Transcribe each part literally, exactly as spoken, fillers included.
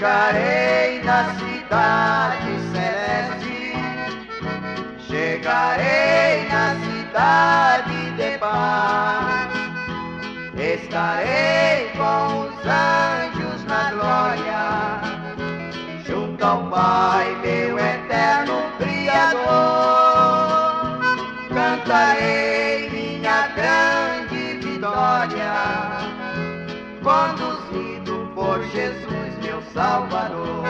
Chegarei na cidade celeste, chegarei na cidade de paz. Estarei com os anjos na glória, junto ao Pai, meu eterno Criador. Cantarei minha grande vitória, conduzido por Jesus, meu Salvador.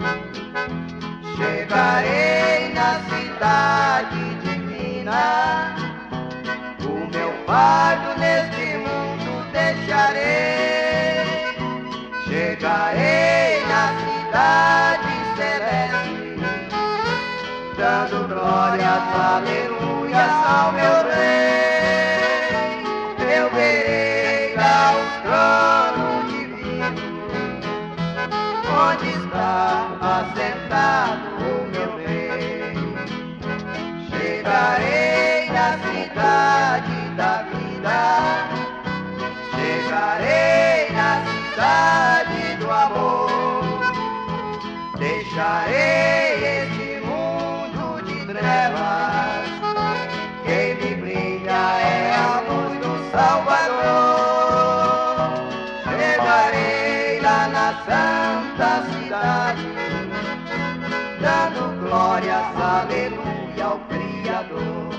Chegarei na cidade divina, o meu fardo neste mundo deixarei. Chegarei na cidade celeste, dando glórias, aleluias ao meu Rei. Eu verei lá o trono divino, onde está assentado o meu Rei. Chegarei na cidade da vida, chegarei na cidade do amor. Deixarei este mundo de trevas, quem me brilha é a luz do Salvador. Chegarei lá na santa cidade, dando glórias, aleluia ao Criador.